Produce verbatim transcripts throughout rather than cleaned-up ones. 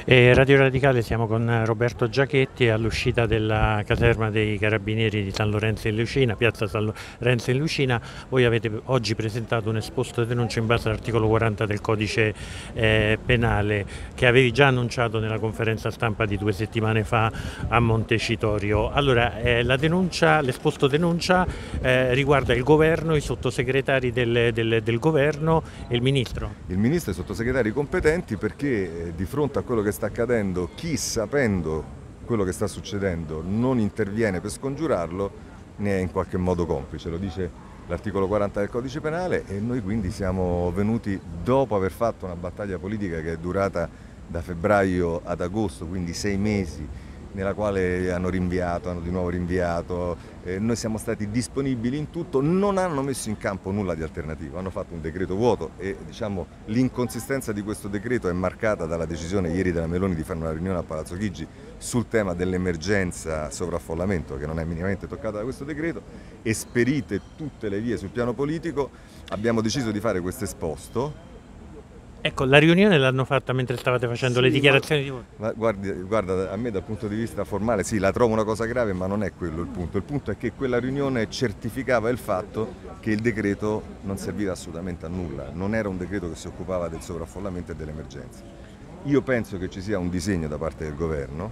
E Radio Radicale siamo con Roberto Giachetti all'uscita della caserma dei Carabinieri di San Lorenzo in Lucina, piazza San Lorenzo in Lucina. Voi avete oggi presentato un esposto di denuncia in base all'articolo quaranta del codice eh, penale che avevi già annunciato nella conferenza stampa di due settimane fa a Montecitorio. Allora, eh, la denuncia, l'esposto denuncia eh, riguarda il governo, i sottosegretari del, del, del governo e il ministro. Il ministro e i sottosegretari competenti perché eh, di fronte a quello che sta accadendo, chi sapendo quello che sta succedendo non interviene per scongiurarlo ne è in qualche modo complice, lo dice l'articolo quaranta del codice penale, e noi quindi siamo venuti dopo aver fatto una battaglia politica che è durata da febbraio ad agosto, quindi sei mesi, nella quale hanno rinviato, hanno di nuovo rinviato, eh, noi siamo stati disponibili in tutto, non hanno messo in campo nulla di alternativo, hanno fatto un decreto vuoto e diciamo, l'inconsistenza di questo decreto è marcata dalla decisione ieri della Meloni di fare una riunione a Palazzo Chigi sul tema dell'emergenza sovraffollamento, che non è minimamente toccata da questo decreto, esperite tutte le vie sul piano politico, abbiamo deciso di fare questo esposto. Ecco, la riunione l'hanno fatta mentre stavate facendo sì, le dichiarazioni ma, di voto? Ma guardi, guarda, a me dal punto di vista formale sì, la trovo una cosa grave, ma non è quello il punto. Il punto è che quella riunione certificava il fatto che il decreto non serviva assolutamente a nulla, non era un decreto che si occupava del sovraffollamento e dell'emergenza. Io penso che ci sia un disegno da parte del governo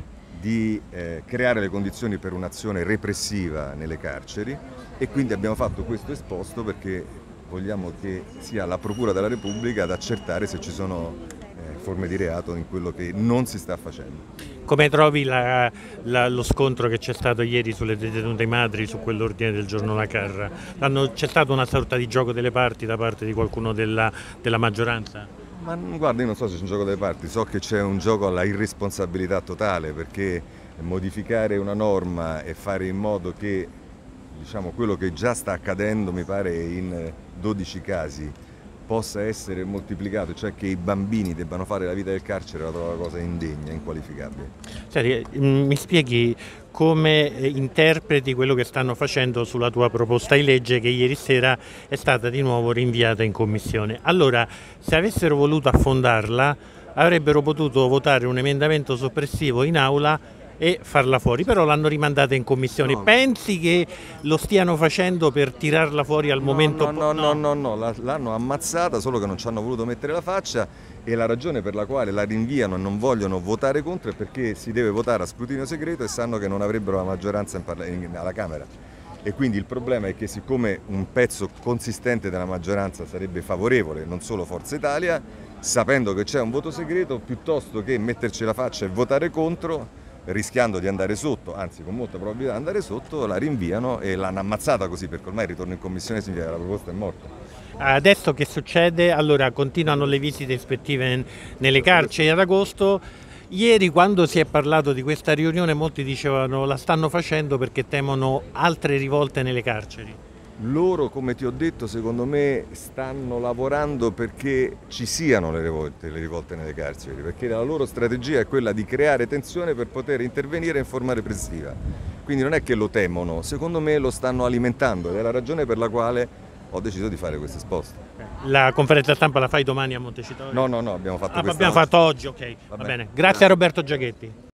di eh, creare le condizioni per un'azione repressiva nelle carceri e quindi abbiamo fatto questo esposto perché vogliamo che sia la Procura della Repubblica ad accertare se ci sono eh, forme di reato in quello che non si sta facendo. Come trovi la, la, lo scontro che c'è stato ieri sulle detenute madri, su quell'ordine del giorno La Carra? C'è stata una sorta di gioco delle parti da parte di qualcuno della, della maggioranza? Ma guarda, io non so se c'è un gioco delle parti, so che c'è un gioco alla irresponsabilità totale, perché modificare una norma e fare in modo che diciamo, quello che già sta accadendo, mi pare in dodici casi, possa essere moltiplicato, cioè che i bambini debbano fare la vita del carcere, la trovo una cosa indegna, inqualificabile. Senti, mi spieghi come interpreti quello che stanno facendo sulla tua proposta di legge che ieri sera è stata di nuovo rinviata in commissione. Allora, se avessero voluto affondarla, avrebbero potuto votare un emendamento soppressivo in aula e farla fuori, però l'hanno rimandata in commissione. No. Pensi che lo stiano facendo per tirarla fuori al no, momento? No, no, no, no, no, l'hanno ammazzata, solo che non ci hanno voluto mettere la faccia, e la ragione per la quale la rinviano e non vogliono votare contro è perché si deve votare a scrutinio segreto e sanno che non avrebbero la maggioranza in in, alla Camera. E quindi il problema è che siccome un pezzo consistente della maggioranza sarebbe favorevole, non solo Forza Italia, sapendo che c'è un voto segreto, piuttosto che metterci la faccia e votare contro, rischiando di andare sotto, anzi con molta probabilità di andare sotto, la rinviano e l'hanno ammazzata così, perché ormai il ritorno in commissione significa che la proposta è morta. Adesso che succede? Allora, continuano le visite ispettive nelle carceri ad agosto. Ieri, quando si è parlato di questa riunione, molti dicevano la stanno facendo perché temono altre rivolte nelle carceri. Loro, come ti ho detto, secondo me stanno lavorando perché ci siano le rivolte, le rivolte nelle carceri, perché la loro strategia è quella di creare tensione per poter intervenire in forma repressiva. Quindi non è che lo temono, secondo me lo stanno alimentando ed è la ragione per la quale ho deciso di fare questo esposto. La conferenza stampa la fai domani a Montecitorio? No, no, no, abbiamo fatto ah, questa abbiamo fatto oggi, ok, va, va bene. bene. Grazie a Roberto Giachetti.